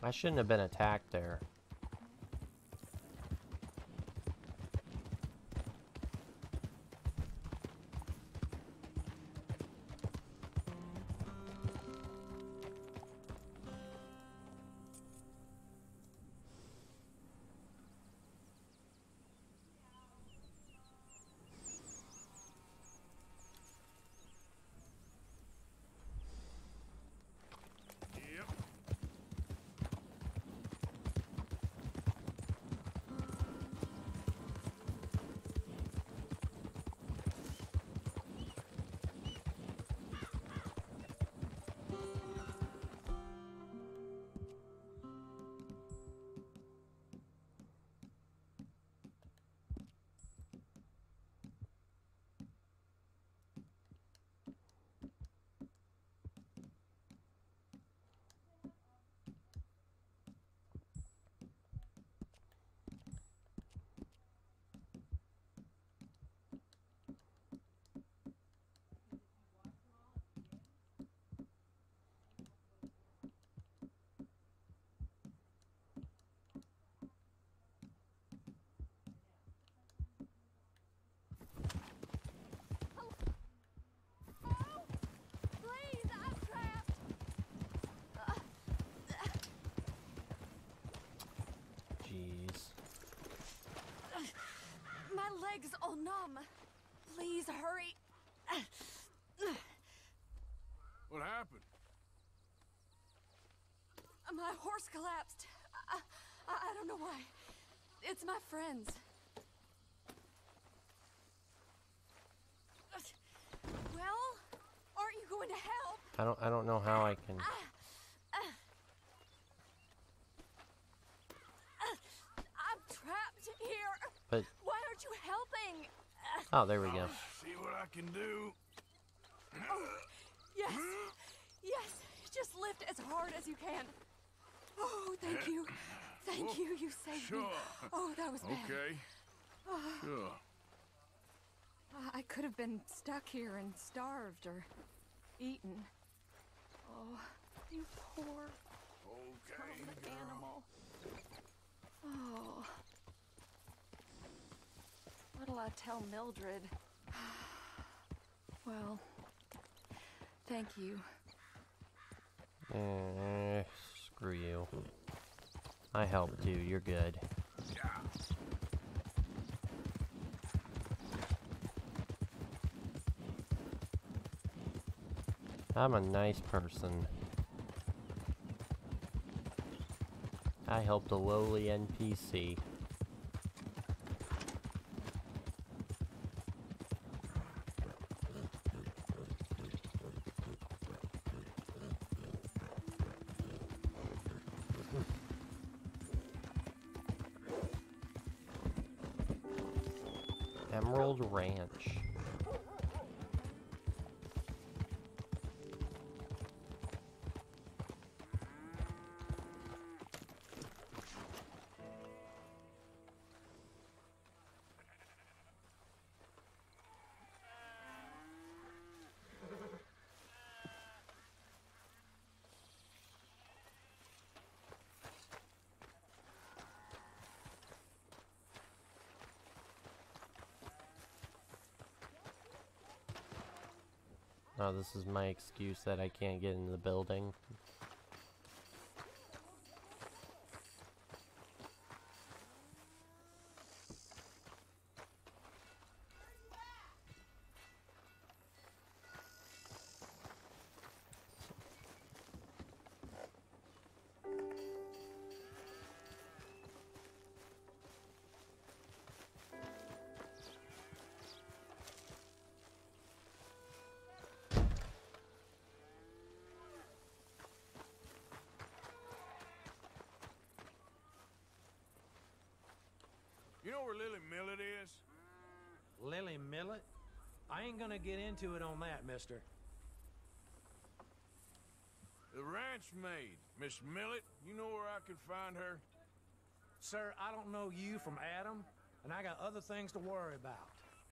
I shouldn't have been attacked there. My legs all numb. Please hurry. What happened? My horse collapsed. I don't know why. It's my friends. Well, aren't you going to help? I don't know how I can. I'm trapped here. But why aren't you helping? oh, there we go. See what I can do. Oh, yes. Yes. Just lift as hard as you can. Oh, thank you. Thank you. You saved me. Oh, that was bad. Okay. Sure. I could have been stuck here and starved or eaten. Oh, you poor Okay, animal. Oh. What'll I tell Mildred? Well, thank you. Screw you. I helped you. You're good. I'm a nice person. I helped a lowly NPC. Emerald Ranch. Oh, this is my excuse that I can't get into the building. You know where Lily Millet is? Lily Millet? I ain't gonna get into it on that, mister. The ranch maid, Miss Millet. You know where I can find her? Sir, I don't know you from Adam, and I got other things to worry about.